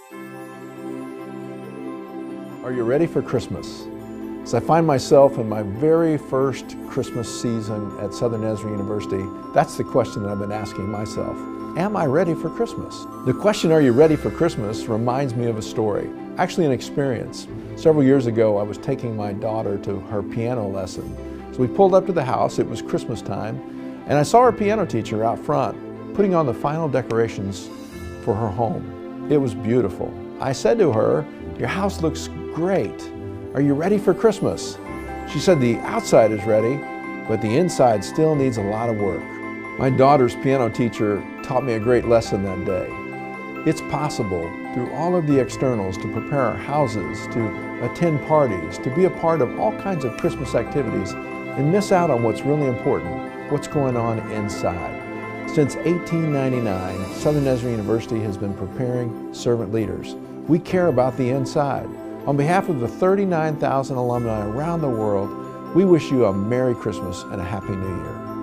Are you ready for Christmas? As I find myself in my very first Christmas season at Southern Ezra University, that's the question that I've been asking myself. Am I ready for Christmas? The question, are you ready for Christmas, reminds me of a story, actually an experience. Several years ago, I was taking my daughter to her piano lesson. So we pulled up to the house, it was Christmas time, and I saw our piano teacher out front putting on the final decorations for her home. It was beautiful. I said to her, "Your house looks great. Are you ready for Christmas?" She said, "The outside is ready, but the inside still needs a lot of work." My daughter's piano teacher taught me a great lesson that day. It's possible through all of the externals to prepare our houses, to attend parties, to be a part of all kinds of Christmas activities and miss out on what's really important, what's going on inside. Since 1899, Southern Ezra University has been preparing servant leaders. We care about the inside. On behalf of the 39,000 alumni around the world, we wish you a Merry Christmas and a Happy New Year.